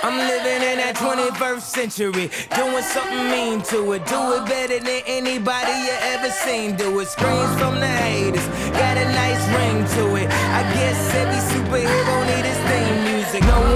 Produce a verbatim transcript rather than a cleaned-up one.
I'm living in that twenty-first century, doing something mean to it. Do it better than anybody you ever seen do it. Screams from the haters, got a nice ring to it. I guess every superhero need his theme music. No